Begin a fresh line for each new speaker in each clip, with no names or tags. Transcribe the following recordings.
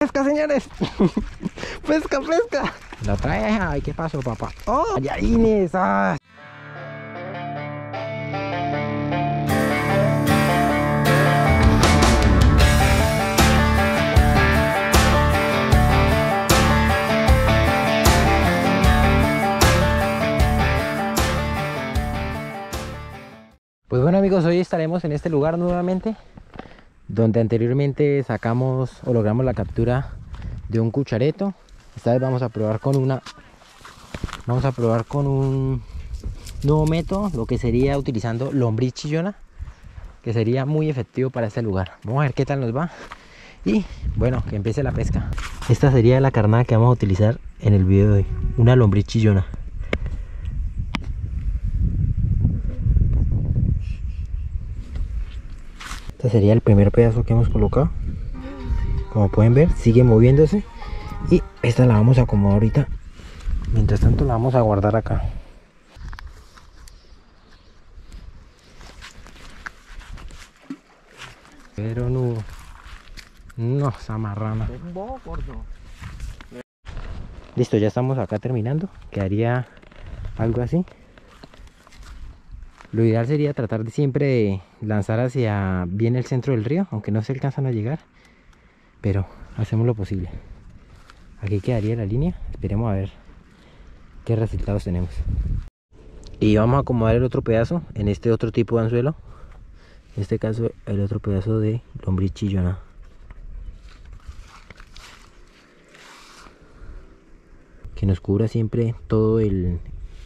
pesca, señores. Pesca, pesca. ¿La trae? Ay, ¿qué pasó, papá? ¡Oh! ¡Tallarines! ¡Ah! Pues bueno, amigos, hoy estaremos en este lugar nuevamente, donde anteriormente sacamos o logramos la captura de un cuchareto. Esta vez vamos a probar con un nuevo método, lo que sería utilizando lombriz chillona, que sería muy efectivo para este lugar. Vamos a ver qué tal nos va y bueno, que empiece la pesca. Esta sería la carnada que vamos a utilizar en el video de hoy, una lombriz chillona. Este sería el primer pedazo que hemos colocado. Como pueden ver, sigue moviéndose. Y esta la vamos a acomodar ahorita. Mientras tanto la vamos a guardar acá. Pero no. No, esa marrana. Listo, ya estamos acá terminando. Quedaría algo así. Lo ideal sería tratar de siempre lanzar hacia bien el centro del río, aunque no se alcanzan a llegar, pero hacemos lo posible. Aquí quedaría la línea, esperemos a ver qué resultados tenemos. Y vamos a acomodar el otro pedazo en este otro tipo de anzuelo, en este caso el otro pedazo de lombriz chillona. Que nos cubra siempre todo el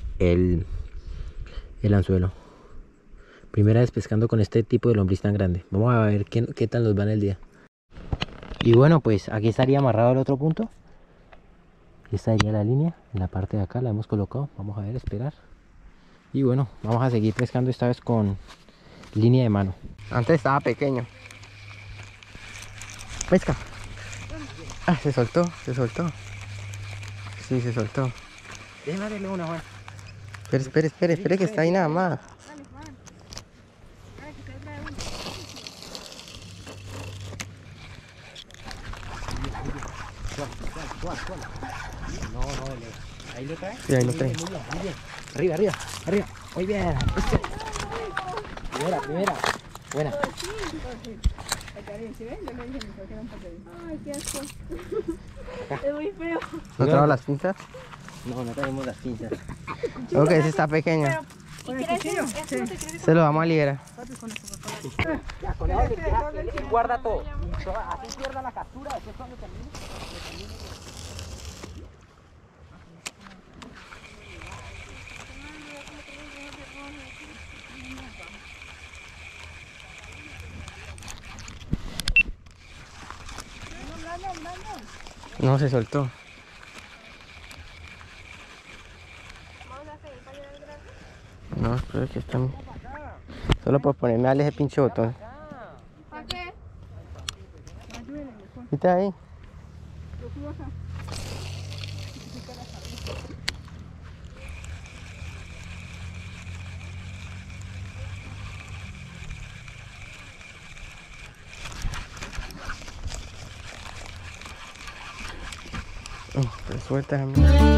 anzuelo. Primera vez pescando con este tipo de lombriz tan grande. Vamos a ver qué tal nos va en el día. Y bueno, pues aquí estaría amarrado el otro punto. Esta sería la línea. En la parte de acá la hemos colocado. Vamos a ver, esperar. Y bueno, vamos a seguir pescando esta vez con línea de mano. Antes estaba pequeño. Pesca. Ah, se soltó, se soltó. Sí, se soltó. Déjame darle una, Juan. Espere, que está ahí nada más. No, ahí lo trae. Sí, ahí lo trae. Muy bien. Arriba. Muy bien. Primera. Buena.
Ay, qué asco. Es muy feo.
¿No traemos las pinzas?
No traemos las pinzas.
Ok, ese está pequeño.
¿Con el cuchillo?
Se lo vamos a liberar.
Ya, con eso guarda todo. Así pierda la captura, después cuando termine.
No, se soltó. No, espero que están. Solo por ponerme a darle ese pinche botón.
¿Para qué?
¿Está ahí? Pero suéltame.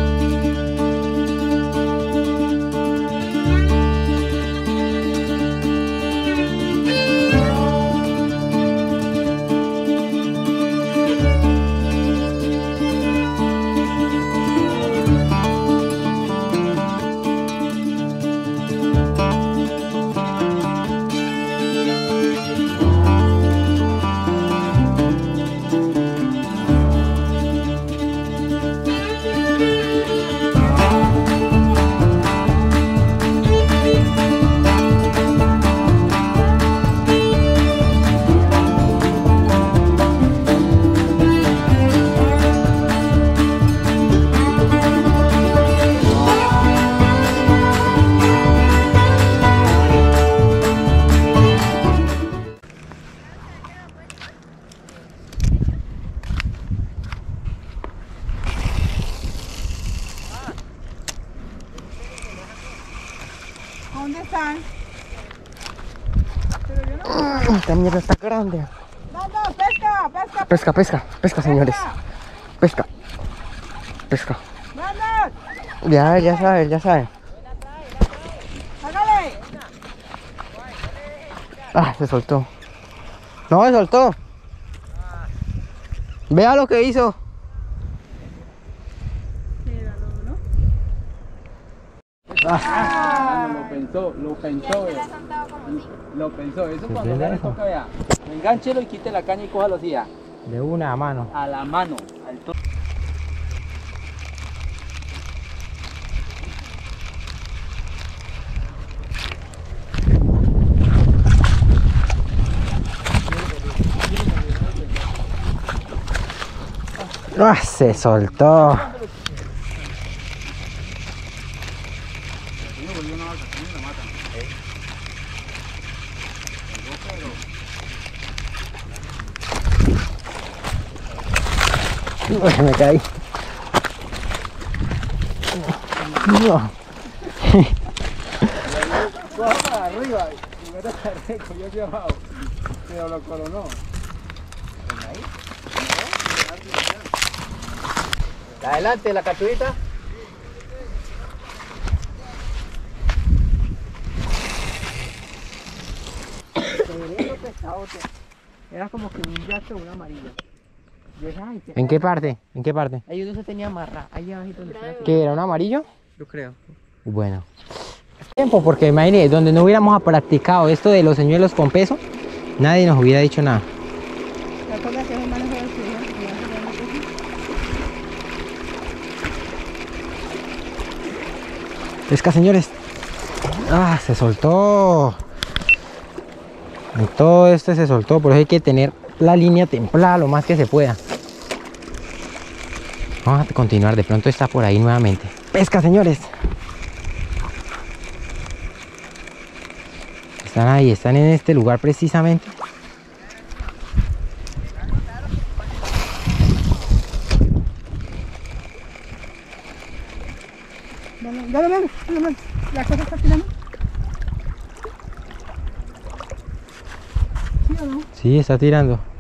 ¿Dónde están? Pero yo no...
Esta mierda está grande.
No, pesca.
Pesca, pesca, pesca, señores. Pesca. Pesca. Ya saben, ya saben.
¡Hágale!
Ah, se soltó. No, se soltó. Vea lo que hizo.
Lo pensó, eso cuando ya le toca, vea, engánchelo y quite la caña y cójalo así, ya.
De una mano.
A la mano, al toque.
Ah, se soltó. Uy, me caí. No.
Coja para arriba y meta carreco, yo aquí abajo. Pero lo coronó. Adelante, la capturita. Era como que un yacho o una amarilla.
¿En qué parte? ¿En qué parte?
Ahí donde se tenía amarra, ahí abajo donde está.
¿Qué era? ¿Un amarillo?
Yo creo.
Bueno. Tiempo, porque imagínate, donde no hubiéramos practicado esto de los señuelos con peso, nadie nos hubiera dicho nada. Pesca, señores. Ah, se soltó. Y todo esto se soltó, por eso hay que tener la línea templada lo más que se pueda. Vamos a continuar, de pronto está por ahí nuevamente. Pesca, señores. Están ahí, están en este lugar precisamente.
Dale, la cosa está tirando. ¿Sí o no?
Sí, está tirando.